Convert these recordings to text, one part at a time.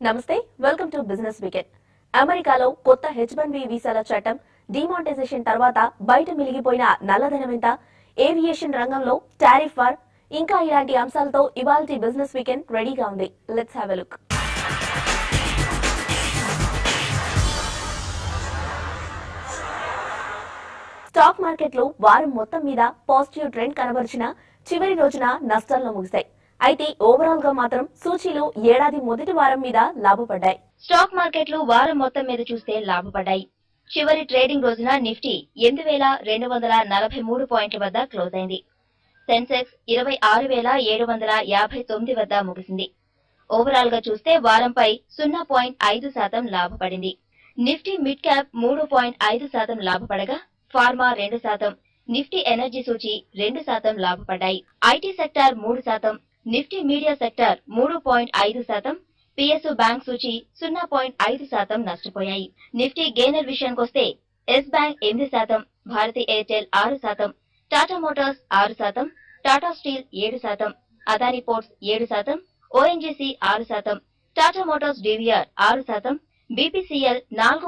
నమస్తే welcome to business weekend. అమెరికాలో కొత్త H1B వీసాల చట్టం డిమానిటైజేషన్ తర్వాత బయట మిలిగిపోయిన నల్లధనం ఎంత, ఏవియేషన్ రంగంలో టారిఫ్ వార్, ఇంకా ఇలాంటి అంశాలతో ఇవాల్టి బిజినెస్ వీకెండ్ రెడీగా ఉంది. Let's have a look. Stock మార్కెట్లు వారం మొత్తం మీద పాజిటివ్ ట్రెండ్ కనబరిచిన చివరి రోజున నష్టాల్లో ముగిశాయి. అయితే ఓవరాల్ గా మాత్రం సూచీలు ఏడాది మొదటి వారం మీద లాభపడ్డాయి. స్టాక్ మార్కెట్లు వారం మొత్తం మీద చూస్తే లాభపడ్డాయి. చివరి ట్రేడింగ్ రోజున నిఫ్టీ 8243 పాయింట్ల వద్ద క్లోజ్ అయింది. సెన్సెక్స్ 26759 వద్ద ముగిసింది. ఓవరాల్ గా చూస్తే వారంపై 0.5% లాభపడింది. నిఫ్టీ మిడ్ క్యాప్ 3.5% లాభపడగా ఫార్మా 2%, నిఫ్టీ ఎనర్జీ సూచి 2% లాభపడ్డాయి. IT sector 3%, Nifty media sector 3.5%, PSU bank సూచి 0.5% నష్టపోయాయి. నిఫ్టీ గెయినర్ విషయానికొస్తే Yes bank 8%, Bharti Airtel 6%, Tata Motors 6%, Tata Steel 7%, Adani Ports 7%, ONGC 6%, Tata Motors DVR 6%, BPCL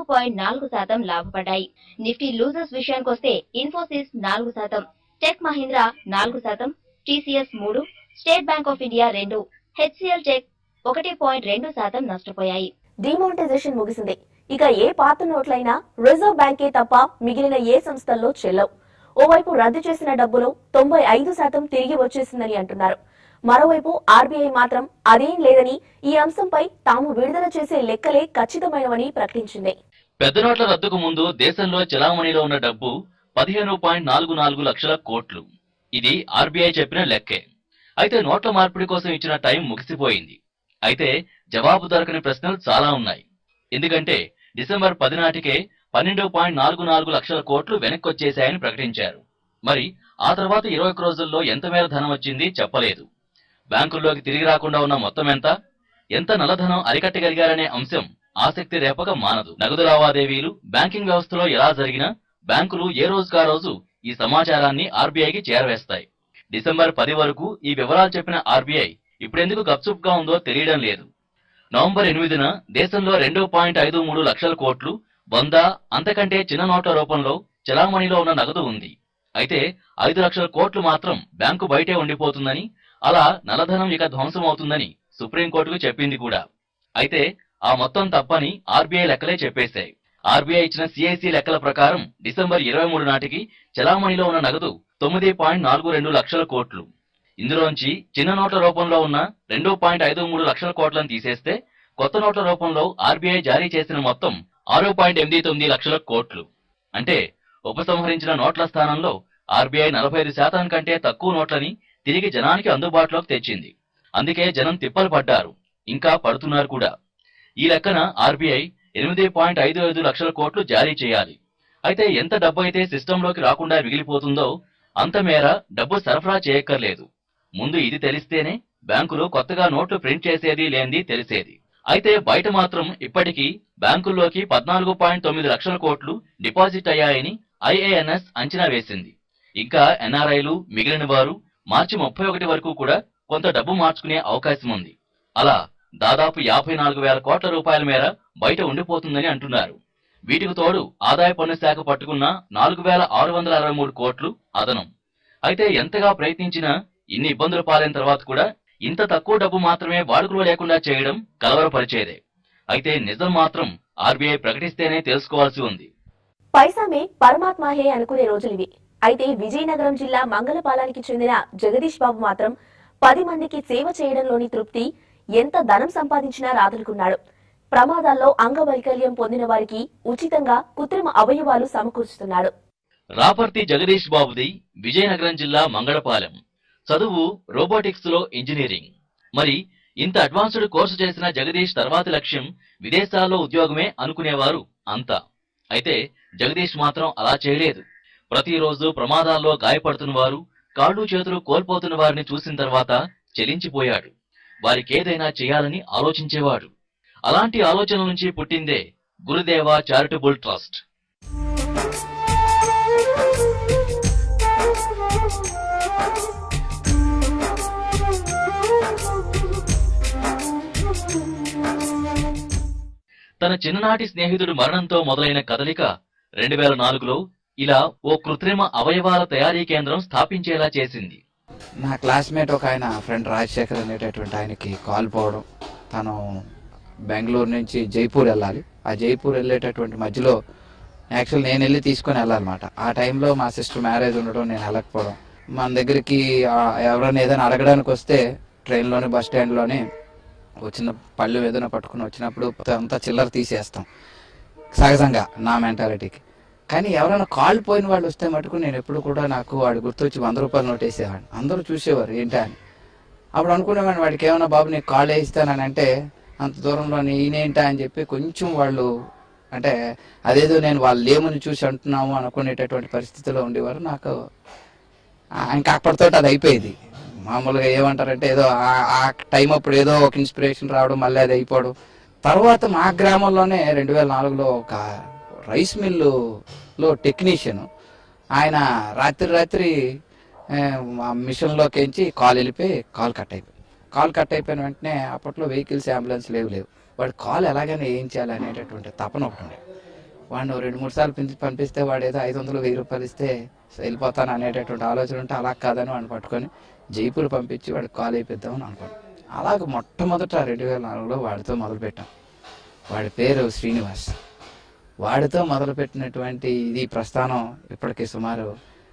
4.4% లాభపడ్డాయి. నిఫ్టీ లూజర్స్ విషయానికొస్తే Infosys 4%, Tech Mahindra 4%, TCS 3%, State bank of India 2%, HCL Tech 1.2% నష్టపోయాయి. Demonetization ముగిసింది. ఇక ఏ పాత నోట్లైనా రిజర్వ్ బ్యాంకే తప్ప మిగిలిన ఏ సంస్థల్లో చెల్లవు. ఓవైపు రద్దు చేసిన డబ్బులు 95% తిరిగి వచ్చేసిందని అంటున్నారు. మరోవైపు ఆర్బీఐ మాత్రం అదేం లేదని, ఈ అంశంపై తాము విడుదల చేసే లెక్కలే ఖచ్చితమైనవని ప్రకటించింది. పెద్ద నోట్ల రద్దుకు ముందు దేశంలో చెలామణిలో ఉన్న డబ్బు 15.44 లక్షల కోట్లు. ఇది ఆర్బీఐ చెప్పిన లెక్కే. అయితే నోట్ల మార్పిడి కోసం ఇచ్చిన టైం ముగిసిపోయింది. అయితే జవాబు దొరకని ప్రశ్నలు చాలా ఉన్నాయి. ఎందుకంటే డిసెంబర్ 10 నాటికే 12.44 లక్షల కోట్లు వెనక్కొచ్చేశాయని ప్రకటించారు. మరి ఆ తర్వాత 21 రోజుల్లో ఎంత మేర ధనం వచ్చింది చెప్పలేదు. బ్యాంకుల్లోకి తిరిగి రాకుండా ఉన్న మొత్తం ఎంత నల్లధనం అరికట్టగలిగారనే అంశం ఆసక్తి రేపక మానదు. నగదు లావాదేవీలు బ్యాంకింగ్ వ్యవస్థలో ఎలా జరిగినా బ్యాంకులు ఏ రోజుకా రోజు ఈ సమాచారాన్ని ఆర్బీఐకి చేరవేస్తాయి. డిసెంబర్ 10 వరకు ఈ వివరాలు చెప్పిన ఆర్బీఐ ఇప్పుడెందుకు గప్చుప్గా ఉందో తెలియడం లేదు. నవంబర్ 8న దేశంలో 2.53 లక్షల కోట్లు 100 అంతకంటే చిన్న నోట్ల రూపంలో చెలామణిలో ఉన్న నగదు ఉంది. అయితే 5 లక్షల కోట్లు మాత్రం బ్యాంకు బయటే ఉండిపోతుందని, అలా నల్లధనం ఇక ధ్వంసం అవుతుందని సుప్రీంకోర్టుకు చెప్పింది కూడా. అయితే ఆ మొత్తం తప్పని ఆర్బీఐ లెక్కలే చెప్పేశాయి. ఆర్బీఐ ఇచ్చిన సిఐసి లెక్కల ప్రకారం డిసెంబర్ 23 నాటికి చెలామణిలో ఉన్న నగదు 9.42 లక్షల కోట్లు. ఇందులోంచి చిన్న నోట్ల రూపంలో ఉన్న 2.53 లక్షల కోట్లను తీసేస్తే కొత్త నోట్ల రూపంలో ఆర్బీఐ జారీ చేసిన మొత్తం 6.89 లక్షల కోట్లు. అంటే ఉపసంహరించిన నోట్ల స్థానంలో ఆర్బీఐ 45% కంటే తక్కువ నోట్లని తిరిగి జనానికి అందుబాటులోకి తెచ్చింది. అందుకే జనం తిప్పలు పడ్డారు, ఇంకా పడుతున్నారు కూడా. ఈ లెక్కన ఆర్బీఐ 8.55 లక్షల కోట్లు జారీ చేయాలి. అయితే ఎంత డబ్బు అయితే సిస్టంలోకి రాకుండా మిగిలిపోతుందో అంత మేర డబ్బు సరఫరా చేయక్కర్లేదు. ముందు ఇది తెలిస్తేనే బ్యాంకులు కొత్తగా నోట్లు ప్రింట్ చేసేది లేనిది తెలిసేది. అయితే బయట మాత్రం ఇప్పటికీ బ్యాంకుల్లోకి 14.9 లక్షల కోట్లు డిపాజిట్ అయ్యాయని ఐఏఎన్ఎస్ అంచనా వేసింది. ఇంకా ఎన్ఆర్ఐలు మిగిలిన వారు మార్చి 31 వరకు కూడా కొంత డబ్బు మార్చుకునే అవకాశం ఉంది. అలా దాదాపు 54,000 కోట్ల రూపాయల మేర బయట ఉండిపోతుందని అంటున్నారు. వీటికి తోడు ఆదాయ పన్ను శాఖ పట్టుకున్న 4,663 కోట్లు అదనం. అయితే ఎంతగా ప్రయత్నించినా ఇన్ని ఇబ్బందులు పాలైన తర్వాత కూడా ఇంత తక్కువ డబ్బు మాత్రమే వాడుకలో లేకుండా చేయడం కలవరపరిచేదే. అయితే నిజం మాత్రం ఆర్బీఐ ప్రకటిస్తేనే తెలుసుకోవాల్సి ఉంది. పైసామే పరమాత్మహే అనుకునే రోజులివి. అయితే విజయనగరం జిల్లా మంగళపాలానికి చెందిన జగదీష్ బాబు మాత్రం 10 మందికి సేవ చేయడంలోని తృప్తి, ఎంత ధనం సంపాదించినా రాదనుకున్నాడు. ప్రమాదాల్లో అంగవైకల్యం పొందిన వారికి ఉచితంగా కృత్రిమ అవయవాలు సమకూర్చుతున్నాడు. రాపర్తి జగదీష్ బాబుది విజయనగరం జిల్లా మంగళపాలెం. చదువు రోబోటిక్స్ లో ఇంజనీరింగ్. మరి ఇంత అడ్వాన్స్డ్ కోర్సు చేసిన జగదీష్ తర్వాతి లక్ష్యం విదేశాల్లో ఉద్యోగమే అనుకునేవారు అంతా. అయితే జగదీష్ మాత్రం అలా చేయలేదు. ప్రతిరోజు ప్రమాదాల్లో గాయపడుతున్న వారు, కాళ్ళు చేతులు కోల్పోతున్న వారిని చూసిన తర్వాత చెలించిపోయాడు. వారికేదైనా చేయాలని ఆలోచించేవాడు. అలాంటి ఆలోచన నుంచి పుట్టిందే గురుదేవ చారిటబుల్ ట్రస్ట్. తన చిన్ననాటి స్నేహితుడి మరణంతో మొదలైన కదలిక 2004లో ఇలా ఓ కృత్రిమ అవయవాల తయారీ కేంద్రం స్థాపించేలా చేసింది. నా క్లాస్మేట్ ఒక ఆయన ఫ్రెండ్ రాజశేఖర్ అనేటటువంటి ఆయనకి కాల్ పోవడం, తను బెంగళూరు నుంచి జైపూర్ వెళ్ళాలి. ఆ జైపూర్ వెళ్ళేటటువంటి మధ్యలో యాక్చువల్ నేను వెళ్ళి తీసుకొని వెళ్ళాలన్నమాట. ఆ టైంలో మా సిస్టర్ మ్యారేజ్ ఉండడం, నేను వెళ్ళకపోవడం, మన దగ్గరికి ఎవరైనా ఏదైనా అడగడానికి వస్తే ట్రైన్లోనే బస్ స్టాండ్లోనే వచ్చిన పళ్ళు ఏదైనా పట్టుకుని వచ్చినప్పుడు అంతా చిల్లర తీసేస్తాం సహజంగా నా మెంటాలిటీకి. కానీ ఎవరైనా కాల్ పోయిన వాళ్ళు వస్తే మటుకు నేను ఎప్పుడు కూడా నాకు వాడు గుర్తొచ్చి 100 రూపాయలు నోట్ వేసేవాడిని. అందరూ చూసేవారు ఏంటా అని. అప్పుడు అనుకునేవాడిని వాడికి ఏమైనా బాబు నీకు కాల్ వేయిస్తానని అంటే అంత దూరంలో ఈయనేంటా అని చెప్పి కొంచెం వాళ్ళు అంటే అదేదో నేను వాళ్ళు లేమని చూసి అంటున్నాము అనుకునేటటువంటి పరిస్థితిలో ఉండేవారు. నాకు ఇంకా అప్పటితో అది అయిపోయేది. మామూలుగా ఏమంటారంటే ఏదో ఆ టైం అప్పుడు ఏదో ఒక ఇన్స్పిరేషన్ రావడం, మళ్ళీ అది అయిపోవడం. తర్వాత మా గ్రామంలోనే 2004లో ఒక రైస్ మిల్లులో టెక్నీషియన్ ఆయన రాత్రి మిషన్లోకించి కాల్ వెళ్ళిపోయి కాల్ కట్ అయిపోయిన వెంటనే అప్పట్లో వెహికల్స్ అంబులెన్స్ లేవు. వాడు కాల్ ఎలాగైనా ఏం చేయాలి అనేటటువంటి తపన ఒకటి ఉండే. వాడిని 2-3 సార్లు పంపిస్తే వాడు ఏదో 500-1000 రూపాయలు ఇస్తే వెళ్ళిపోతాను అనేటటువంటి ఆలోచన ఉంటే అలా కాదని వాడిని పట్టుకొని జైపూర్ పంపించి వాడికి కాల్ అయిపోద్దామని అనుకోండి. అలాగ మొట్టమొదట 2004లో వాడితో మొదలుపెట్టాం. వాడి పేరు శ్రీనివాస్. వాడితో మొదలుపెట్టినటువంటి ఇది ప్రస్థానం ఇప్పటికీ సుమారు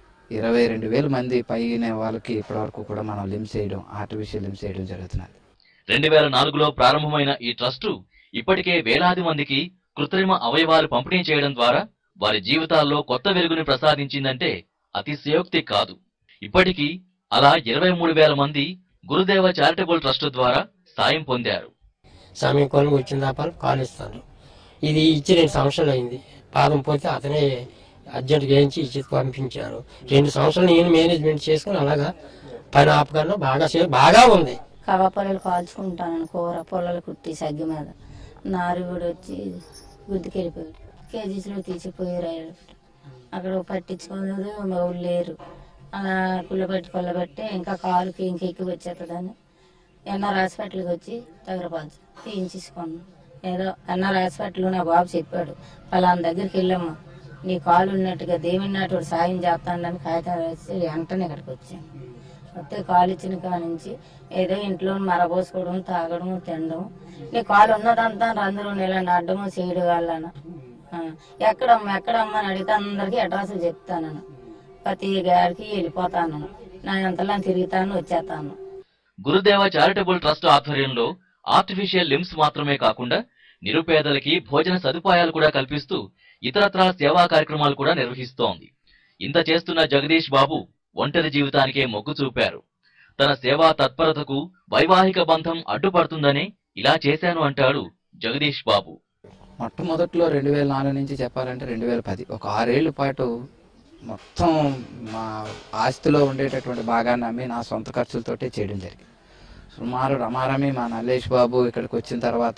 22,000 మంది పైన వాళ్ళకి ఇప్పటివరకు కూడా మనం లిమ్స్ చేయడం, ఆర్టిఫిషియల్ లిమ్స్ చేయడం జరుగుతున్నది. 2004లో ప్రారంభమైన ఈ ట్రస్టు ఇప్పటికే వేలాది మందికి కృత్రిమ అవయవాలు పంపిణీ చేయడం ద్వారా వారి జీవితాల్లో కొత్త వెలుగుని ప్రసాదించిందంటే అతిశయోక్తి కాదు. ఇప్పటికీ అలా 23,000 మంది గురుదేవ చారిటబుల్ ట్రస్ట్ ద్వారా సాయం పొందారు. సమయం కొని వచ్చిన దాపాలు కాలుస్తాను. ఇది ఇచ్చి 2 సంవత్సరాలు అయింది. పాదం పోతే అతనే అర్జెంట్గా వేయించి ఇచ్చి పంపించారు. 2 సంవత్సరాలు నేను మేనేజ్మెంట్ చేసుకుని అలాగా పని ఆపకన్నా బాగా ఉంది. కవ పొలాలు కాల్చుకుంటాను, కూర పొలాలు కుట్టి సగ్గి మీద నారు కూడా వచ్చి గుద్దుకెళ్ళిపోయాడు. కేజీస్లో తీసిపోయారు. అక్కడ పట్టించుకోలేదు, మగవాళ్ళు లేరు. అలా కొల్లబట్టి ఇంకా కాలుకి ఇంకా ఎక్కువ వచ్చేస్తుందని ఎన్ఆర్ హాస్పిటల్కి వచ్చి తగరపాల్చి తీయించేసుకున్నాను. ఏదో ఎన్ఆర్ హాస్పిటల్ నా బాబు చెప్పాడు, పలానా దగ్గరికి వెళ్ళమ్మా, నీ కాలు ఉన్నట్టుగా దేవుని నాటి సాయం చేస్తానని కాగితం వేసి వెంటనే ఇక్కడికి వచ్చాను. వస్తే కాలు ఇచ్చిన కాడ నుంచి ఏదో ఇంట్లో మరబోసుకోవడం, తాగడం, తినడం. నీ కాలు ఉన్నదంతా అందరూ ఇలా నడ్డము చేయడం వల్ల ఎక్కడమ్మా అని అడిగితే అందరికీ అడ్రస్లు చెప్తాను. ప్రతి గారికి వెళ్ళిపోతాను, నా ఎంతలా తిరుగుతాను, వచ్చేస్తాను. గురుదేవ చారిటబుల్ ట్రస్ట్ ఆధ్వర్యంలో ఆర్టిఫిషియల్ లిమ్స్ మాత్రమే కాకుండా నిరుపేదలకి భోజన సదుపాయాలు కూడా కల్పిస్తూ ఇతరత్రా సేవా కార్యక్రమాలు కూడా నిర్వహిస్తోంది. ఇంత చేస్తున్న జగదీష్ బాబు ఒంటరి జీవితానికే మొగ్గు చూపారు. తన సేవా తత్పరతకు వైవాహిక బంధం అడ్డుపడుతుందనే ఇలా చేశాను అంటాడు జగదీష్ బాబు. మొట్టమొదట్లో 2004 నుంచి చెప్పాలంటే 2010 ఒక 6 ఏళ్ల పాటు మొత్తం మా ఆస్తిలో ఉండేటటువంటి భాగాన్ని అమ్మి నా సొంత ఖర్చులతోటే చేయడం జరిగింది. సుమారు రమారమి మా నల్లేష్ బాబు ఇక్కడికి వచ్చిన తర్వాత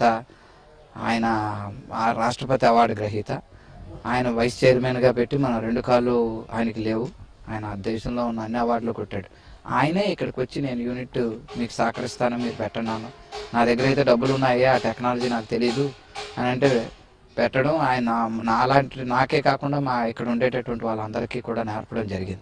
ఆయన రాష్ట్రపతి అవార్డు గ్రహీత. ఆయన వైస్ చైర్మన్గా పెట్టి మన 2 కాళ్ళు ఆయనకి లేవు. ఆయన దేశంలో ఉన్న అన్ని అవార్డులు కొట్టాడు. ఆయనే ఇక్కడికి వచ్చి నేను యూనిట్ మీకు సహకరిస్తాను, మీరు పెట్టన్నాను, నా దగ్గర అయితే డబ్బులు ఉన్నాయి, ఆ టెక్నాలజీ నాకు తెలీదు అని అంటే పెట్టడం. ఆయన నాలాంటి నాకే కాకుండా మా ఇక్కడ ఉండేటటువంటి వాళ్ళందరికీ కూడా నేర్పడం జరిగింది.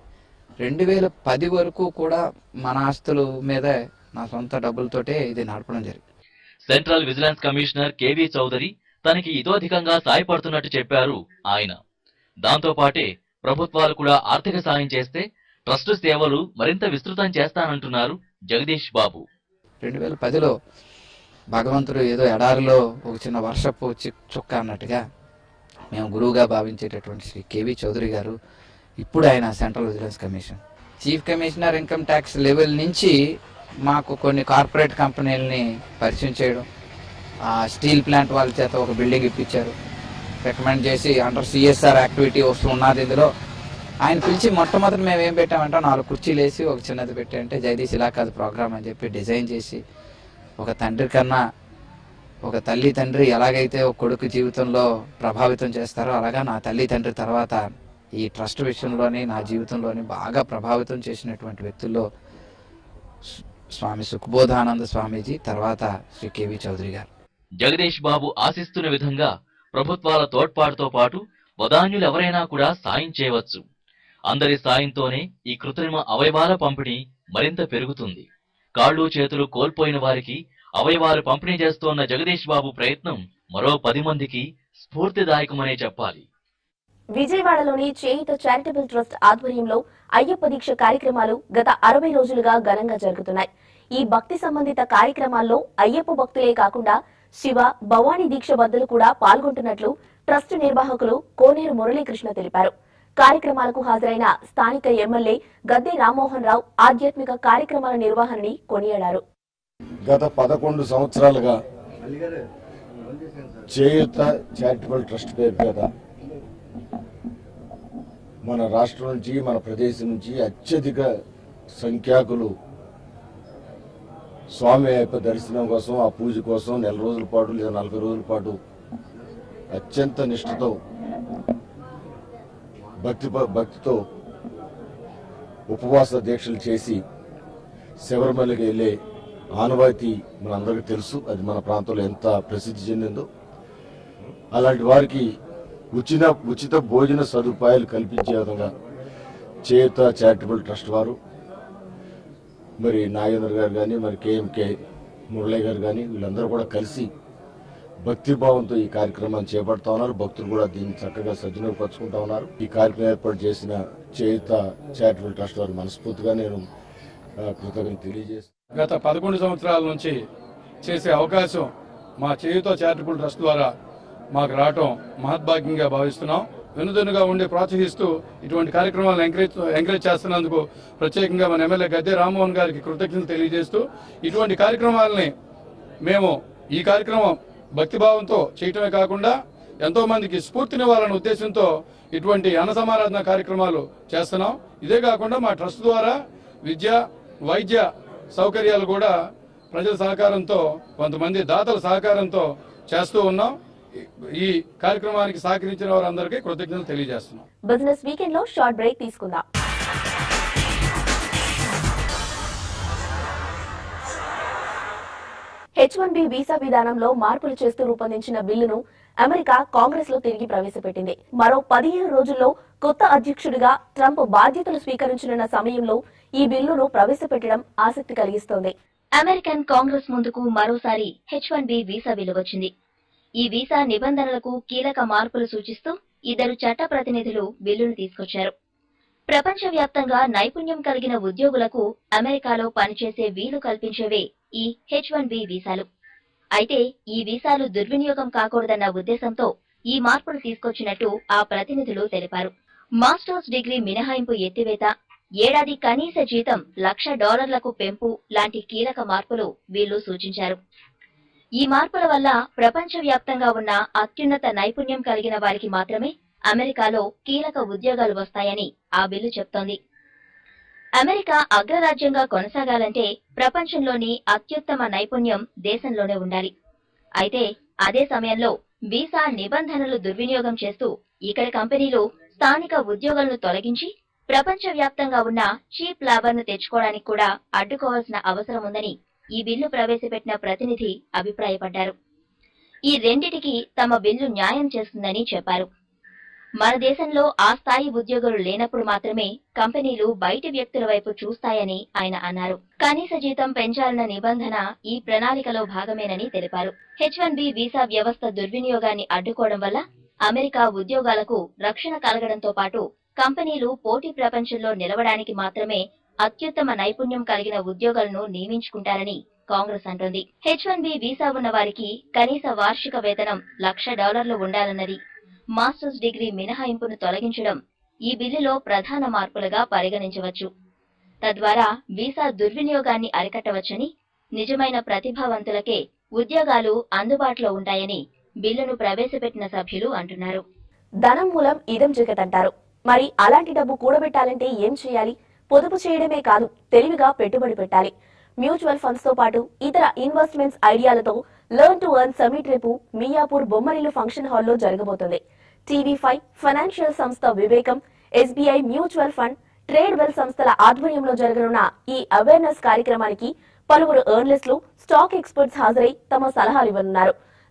2010 వరకు కూడా మన ఆస్తుల మీద నా సొంత డబ్బులతోటే ఇది నడపడం జరిగింది. Central vigilance commissioner KV Chaudhary తనకి ఇతోధికంగా సాయపడుతున్నట్టు చెప్పారు ఆయన. దాంతో పాటే ప్రభుత్వాలు కూడా ఆర్థిక సాయం చేస్తే ట్రస్ట్ సేవలు మరింత విస్తృతం చేస్తానంటున్నారు జగదీష్ బాబు. 2010లో భగవంతుడు ఏదో ఎడారిలో ఒక చిన్న వర్షపు చుక్క అన్నట్టుగా మేము గురువుగా భావించేటటువంటి శ్రీ కేవీ చౌదరి గారు ఇప్పుడు ఆయన central vigilance commission chief commissioner income tax level నుంచి మాకు కొన్ని కార్పొరేట్ కంపెనీలని పరిచయం చేయడం, స్టీల్ ప్లాంట్ వాళ్ళ చేత ఒక బిల్డింగ్ ఇప్పించారు, రికమెండ్ చేసి అండర్ సిఎస్ఆర్ యాక్టివిటీ వస్తున్నది. ఇందులో ఆయన పిలిచి మొట్టమొదటి మేము ఏం పెట్టామంటే 4 కుర్చీలు వేసి ఒక చిన్నది పెట్టి అంటే జగదీష్ ఇలా కాదు ప్రోగ్రామ్ అని చెప్పి డిజైన్ చేసి, ఒక తండ్రి కన్నా ఒక తల్లి తండ్రి ఎలాగైతే ఒక కొడుకు జీవితంలో ప్రభావితం చేస్తారో అలాగా నా తల్లి తండ్రి తర్వాత ఈ ట్రస్ట్ విషయంలోని నా జీవితంలోని బాగా ప్రభావితం చేసినటువంటి వ్యక్తుల్లో స్వామి సుఖబోధానంద స్వామీజీ, తర్వాత శ్రీ కేవీ చౌదరి గారు. జగదీష్ బాబు ఆశిస్తున్న విధంగా ప్రభుత్వాల తోడ్పాటుతో పాటు వదాన్యులు ఎవరైనా కూడా సాయం చేయవచ్చు. అందరి సాయంతోనే ఈ కృత్రిమ అవయవాల పంపిణీ మరింత పెరుగుతుంది. కాళ్ళు చేతులు కోల్పోయిన వారికి అవయవాలు పంపిణీ చేస్తోన్న జగదీష్ బాబు ప్రయత్నం మరో 10 మందికి స్ఫూర్తిదాయకమనే చెప్పాలి. విజయవాడలోని చేయుత చారిటబుల్ ట్రస్ట్ ఆధ్వర్యంలో అయ్యప్ప దీక్ష కార్యక్రమాలు గత 60 రోజులుగా ఘనంగా జరుగుతున్నాయి. ఈ భక్తి సంబంధిత కార్యక్రమాల్లో అయ్యప్ప భక్తులే కాకుండా శివ, భవానీ దీక్ష బద్దులు కూడా పాల్గొంటున్నట్లు ట్రస్ట్ నిర్వాహకులు కోనేరు మురళీకృష్ణ తెలిపారు. కార్యక్రమాలకు హాజరైన స్థానిక ఎమ్మెల్యే గద్దె రామ్మోహన్ రావు ఆధ్యాత్మిక కార్యక్రమాల నిర్వహణని కొనియాడారు. గత 11 సంవత్సరాలుగా చేయుత చారిటబుల్ ట్రస్ట్ పేరు మీద మన రాష్ట్రం నుంచి, మన ప్రదేశం నుంచి అత్యధిక సంఖ్యాకులు స్వామి అయ్యప్ప దర్శనం కోసం, ఆ పూజ కోసం నెల రోజుల పాటు లేదా 40 రోజుల పాటు అత్యంత నిష్ఠతో భక్తితో ఉపవాస దీక్షలు చేసి శబరిమలకి వెళ్ళే ఆనవాయితీ మనందరికీ తెలుసు. అది మన ప్రాంతంలో ఎంత ప్రసిద్ధి చెందిందో. అలాంటి వారికి ఉచిత భోజన సదుపాయాలు కల్పించే విధంగా చేయుత చారిటబుల్ ట్రస్ట్ వారు, మరి నాగేంద్ర గారు కానీ, మరి కేఎంకే మురళి గారు కానీ, వీళ్ళందరూ కూడా కలిసి భక్తిభావంతో ఈ కార్యక్రమాన్ని చేపడతా ఉన్నారు. భక్తులు కూడా దీన్ని చక్కగా సద్వినియోగపరుచుకుంటా ఉన్నారు. ఈ కార్యక్రమం ఏర్పాటు చేసిన చేయుత చారిటబుల్ ట్రస్ట్ వారు మనస్ఫూర్తిగా నేను కృతజ్ఞతలు తెలియజేస్తాను. గత 11 సంవత్సరాల నుంచి చేసే అవకాశం మా చేయుత చారిటబుల్ ట్రస్ట్ ద్వారా మాకు రావటం మహద్భాగ్యంగా భావిస్తున్నాం. వెనుదన్నుగా ఉండి ప్రోత్సహిస్తూ ఇటువంటి కార్యక్రమాలను ఎంకరేజ్ చేస్తున్నందుకు ప్రత్యేకంగా మన ఎమ్మెల్యే గద్దె రామ్మోహన్ గారికి కృతజ్ఞతలు తెలియజేస్తూ, ఇటువంటి కార్యక్రమాలని మేము ఈ కార్యక్రమం భక్తిభావంతో చేయటమే కాకుండా ఎంతో మందికి స్ఫూర్తినివ్వాలనే ఉద్దేశంతో ఇటువంటి అన్న సమారాధన కార్యక్రమాలు చేస్తున్నాం. ఇదే కాకుండా మా ట్రస్ట్ ద్వారా విద్య, వైద్య సౌకర్యాలు కూడా ప్రజల సహకారంతో, కొంతమంది దాతల సహకారంతో చేస్తూ ఉన్నాం. ఈ కార్యక్రమానికి సహకరించిన వారందరికీ కృతజ్ఞతలు తెలియజేస్తున్నాం. బిజినెస్ వీకెండ్ లో షార్ట్ బ్రేక్ తీసుకుందాం. H1B వీసా విధానంలో మార్పులు చేస్తూ రూపొందించిన బిల్లును అమెరికా కాంగ్రెస్ లో తిరిగి ప్రవేశపెట్టింది. మరో 15 రోజుల్లో కొత్త అధ్యక్షుడిగా ట్రంప్ బాధ్యతలు స్వీకరించనున్న సమయంలో ఈ బిల్లును ప్రవేశపెట్టడం ఆసక్తి కలిగిస్తోంది. అమెరికన్ కాంగ్రెస్ ముందుకు మరోసారి H1B వీసా బిల్లు వచ్చింది. ఈ వీసా నిబంధనలకు కీలక మార్పులు సూచిస్తూ 2 చట్ట ప్రతినిధులు బిల్లును తీసుకొచ్చారు. ప్రపంచవ్యాప్తంగా నైపుణ్యం కలిగిన ఉద్యోగులకు అమెరికాలో పనిచేసే వీలు కల్పించేవే ఈ H1B వీసాలు. అయితే ఈ వీసాలు దుర్వినియోగం కాకూడదన్న ఉద్దేశంతో ఈ మార్పులు తీసుకొచ్చినట్టు ఆ ప్రతినిధులు తెలిపారు. మాస్టర్స్ డిగ్రీ మినహాయింపు ఎత్తివేత, ఏడాది కనీస జీతం $1,00,000 పెంపు లాంటి కీలక మార్పులు వీళ్లు సూచించారు. ఈ మార్పుల వల్ల ప్రపంచవ్యాప్తంగా ఉన్న అత్యున్నత నైపుణ్యం కలిగిన వారికి మాత్రమే అమెరికాలో కీలక ఉద్యోగాలు వస్తాయని ఆ బిల్లు చెప్తోంది. అమెరికా అగ్రరాజ్యంగా కొనసాగాలంటే ప్రపంచంలోని అత్యుత్తమ నైపుణ్యం దేశంలోనే ఉండాలి. అయితే అదే సమయంలో వీసా నిబంధనలు దుర్వినియోగం చేస్తూ ఇక్కడి కంపెనీలు స్థానిక ఉద్యోగులను తొలగించి ప్రపంచవ్యాప్తంగా ఉన్న చీప్ లేబర్ ను తెచ్చుకోవడానికి కూడా అడ్డుకోవాల్సిన అవసరం ఉందని ఈ బిల్లు ప్రవేశపెట్టిన ప్రతినిధి అభిప్రాయపడ్డారు. ఈ రెండిటికి తమ బిల్లు న్యాయం చేస్తుందని చెప్పారు. మన దేశంలో ఆ స్థాయి ఉద్యోగులు లేనప్పుడు మాత్రమే కంపెనీలు బయటి వ్యక్తుల వైపు చూస్తాయని ఆయన అన్నారు. కనీస జీతం పెంచాలన్న నిబంధన ఈ ప్రణాళికలో భాగమేనని తెలిపారు. H1B వీసా వ్యవస్థ దుర్వినియోగాన్ని అడ్డుకోవడం వల్ల అమెరికా ఉద్యోగాలకు రక్షణ కలగడంతో పాటు కంపెనీలు పోటీ ప్రపంచంలో నిలవడానికి మాత్రమే అత్యుత్తమ నైపుణ్యం కలిగిన ఉద్యోగులను నియమించుకుంటారని కాంగ్రెస్ అంటోంది. H1B వీసా ఉన్న వారికి కనీస వార్షిక వేతనం $1,00,000 ఉండాలన్నది, మాస్టర్స్ డిగ్రీ మినహాయింపును తొలగించడం ఈ బిల్లులో ప్రధాన మార్పులుగా పరిగణించవచ్చు. తద్వారా వీసా దుర్వినియోగాన్ని అరికట్టవచ్చని, నిజమైన ప్రతిభావంతులకే ఉద్యోగాలు అందుబాటులో ఉంటాయని బిల్లును ప్రవేశపెట్టిన సభ్యులు అంటున్నారు. ధనం మూలం ఇదం జగత్ అంటారు. మరి అలాంటి డబ్బు కూడబెట్టాలంటే ఏం చేయాలి? పొదుపు చేయడమే కాదు, తెలివిగా పెట్టుబడి పెట్టాలి. మ్యూచువల్ ఫండ్స్ తో పాటు ఇతర ఇన్వెస్ట్మెంట్స్ ఐడియాలతో లెర్న్ టు ఎర్న్ సమిట్ రేపు మియాపూర్ బొమ్మరిల్లు ఫంక్షన్ హాల్లో జరగబోతోంది. TV5 ఫైనాన్షియల్ సంస్థ Vivekam, SBI mutual fund, trade well సంస్థల ఆధ్వర్యంలో జరగనున్న ఈ అవేర్నెస్ కార్యక్రమానికి పలువురు ఎర్నలిస్టులు, స్టాక్ ఎక్స్పర్ట్స్ హాజరై తమ సలహాలు ఇవ్వనున్నారు.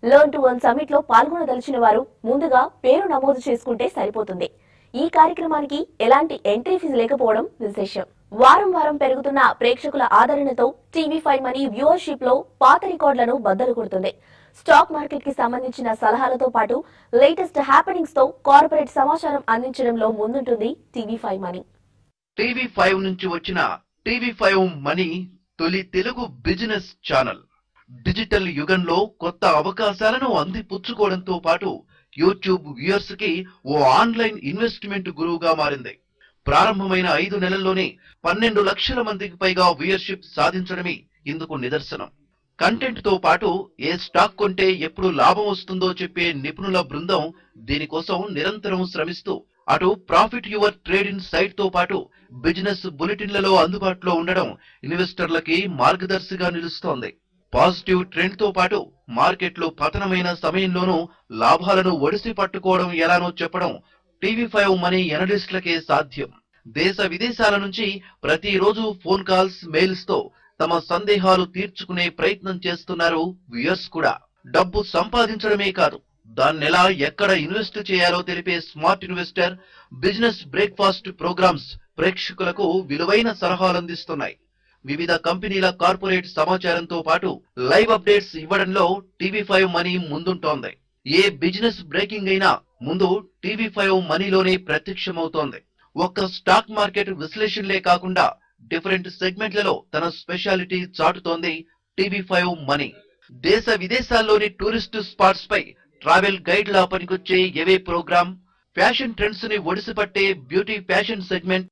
లెర్న్ టు ఎర్న్ సమిట్ లో పాల్గొనదలిచిన వారు ముందుగా పేరు నమోదు చేసుకుంటే సరిపోతుంది. ఈ కార్యక్రమానికి ఎలాంటి ఎంట్రీ ఫీజు లేకపోవడం విశేషం. వారం వారం పెరుగుతున్న ప్రేక్షకుల ఆదరణతో టీవీ5 మనీ వ్యూవర్షిప్ లో పాత రికార్డులను బద్దలు కొడుతుంది. స్టాక్ మార్కెట్ కి సంబంధించిన సలహాలతో పాటు లేటెస్ట్ హ్యాపెనింగ్స్ తో కార్పొరేట్ సమాచారం అందించడంలో ముందుంటుంది టీవీ5 మనీ. టీవీ5 నుంచి వచ్చిన టీవీ5 మనీ తొలి తెలుగు బిజినెస్ ఛానల్. డిజిటల్ యుగంలో కొత్త అవకాశాలను అందిపుచ్చుకోవడంతో పాటు యూట్యూబ్ వ్యూయర్స్ కి ఓ ఆన్లైన్ ఇన్వెస్ట్మెంట్ గురువుగా మారింది. ప్రారంభమైన 5 నెలల్లోనే 12 లక్షల మందికి పైగా వ్యూయర్షిప్ సాధించడమే ఇందుకు నిదర్శనం. కంటెంట్ తో పాటు ఏ స్టాక్ కొంటే ఎప్పుడు లాభం వస్తుందో చెప్పే నిపుణుల బృందం దీనికోసం నిరంతరం శ్రమిస్తూ అటు profit your trade insight తో పాటు బిజినెస్ బులెటిన్లలో అందుబాటులో ఉండడం ఇన్వెస్టర్లకి మార్గదర్శిగా నిలుస్తోంది. పాజిటివ్ ట్రెండ్ తో పాటు మార్కెట్లు పతనమైన సమయంలోనూ లాభాలను ఒడిసి పట్టుకోవడం ఎలానో చెప్పడం టీవీ5 మనీ ఎనలిస్టులకే సాధ్యం. దేశ విదేశాల నుంచి ప్రతిరోజు ఫోన్ కాల్స్, మెయిల్స్ తో తమ సందేహాలు తీర్చుకునే ప్రయత్నం చేస్తున్నారు వ్యూయర్స్ కూడా. డబ్బు సంపాదించడమే కాదు, దాన్నెలా ఎక్కడ ఇన్వెస్ట్ చేయాలో తెలిపే smart investor, business breakfast programs ప్రేక్షకులకు విలువైన సలహాలు అందిస్తున్నాయి. వివిధ కంపెనీల కార్పొరేట్ సమాచారంతో పాటు లైవ్ అప్డేట్స్ ఇవ్వడంలో టీవీ5 మనీ ముందుంటోంది. ఏ బిజినెస్ బ్రేకింగ్ అయినా ముందు టీవీ5 మనీలోనే ప్రత్యక్షమవుతోంది. ఒక్క స్టాక్ మార్కెట్ విశ్లేషణలే కాకుండా డిఫరెంట్ సెగ్మెంట్లలో తన స్పెషాలిటీ చాటుతోంది టీవీ5 మనీ. దేశ విదేశాల్లోని టూరిస్ట్ స్పాట్స్ పై ట్రావెల్ గైడ్ లా పనికొచ్చే ఎవే ప్రోగ్రామ్, ఫ్యాషన్ ట్రెండ్స్ ని ఒడిసిపట్టే beauty fashion segment,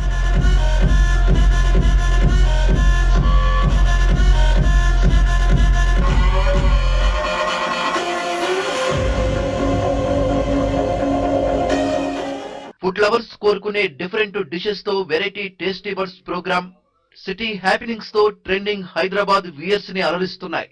food lovers కోరుకునే డిఫరెంట్ డిషెస్ తో variety tasty birds program, city happenings తో ట్రెండింగ్ హైదరాబాద్ వ్యూయర్స్ ని అలరిస్తున్నాయి.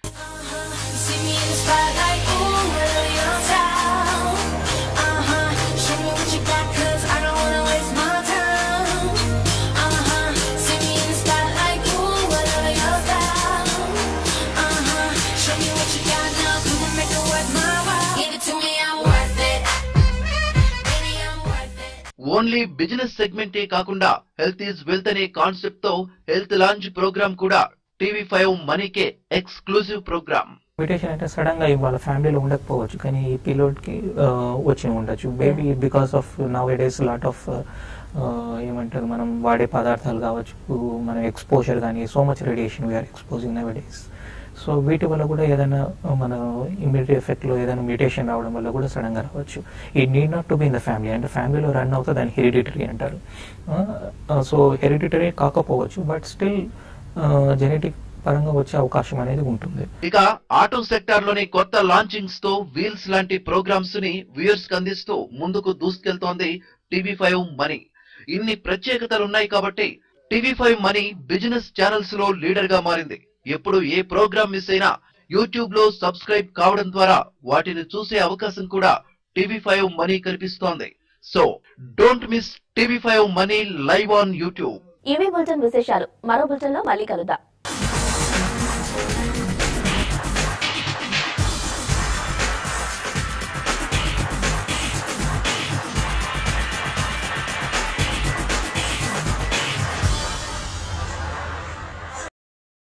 ఓన్లీ బిజినెస్ సెగ్మెంటే కాకుండా హెల్త్ ఈజ్ వెల్త్ అనే కాన్సెప్ట్ తో హెల్త్ లాంచ్ ప్రోగ్రామ్ కూడా టీవీ5 మనీకే ఎక్స్క్లూజివ్ ప్రోగ్రామ్. ఇన్విటేషన్ అంటే సడన్ గా ఇవాళ ఫ్యామిలీలో ఉండకపోవచ్చు, కానీ ఈ పిల్లోడ్ కి వచ్చి ఉండొచ్చు. Maybe because of nowadays lot of ఏమంటారు, మనం వాడే పదార్థాలు కావచ్చు, మనం ఎక్స్పోజర్ కానీ so much radiation we are exposing nowadays. So వీటి వల్ల కూడా ఏదైనా మన ఇమ్యూనిటీ ఎఫెక్ట్లో ఏదైనా మ్యూటేషన్ రావడం వల్ల కూడా సడన్గా రావచ్చు. ఈ need not to be in the family, అంటే ఫ్యామిలీలో రన్ అవుతుంది, దాన్ని హెరిడిటరీ అంటారు. సో హెరిడిటరీ కాకపోవచ్చు, బట్ స్టిల్ జెనెటిక్ పరంగా వచ్చే అవకాశం అనేది ఉంటుంది. ఇక ఆటో సెక్టార్ లోని కొత్త లాంచింగ్స్ తో వీల్స్ లాంటి ప్రోగ్రామ్స్ ని వ్యూయర్స్ కి అందిస్తూ ముందుకు దూసుకెళ్తోంది టీవీ5 మనీ. ఇన్ని ప్రత్యేకతలున్నాయి కాబట్టి టీవీ5 మనీ బిజినెస్ ఛానల్స్ లో లీడర్ గా మారింది. ఎప్పుడు ఏ ప్రోగ్రామ్ మిస్ అయినా యూట్యూబ్ లో సబ్స్క్రైబ్ కావడం ద్వారా వాటిని చూసే అవకాశం కూడా టీవీ5 మనీ కల్పిస్తోంది. So don't miss TV five money live on YouTube. ఇవి బులెటిన్ విశేషాలు. మరో బులెటిన్ లో మళ్ళీ కలుద్దాం.